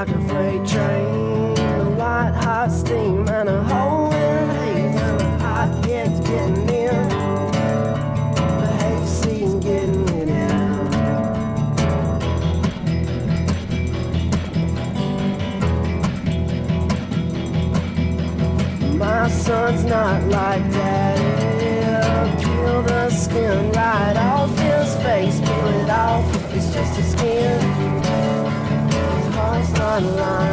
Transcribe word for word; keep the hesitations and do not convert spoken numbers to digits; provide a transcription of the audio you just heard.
like a freight train, a light, hot steam, and a hole in the haze, and the hot gets getting in, the haze season getting it in. My son's not like daddy, peel the skin right off his face, peel it off, it's just a skin. Heart's not alive.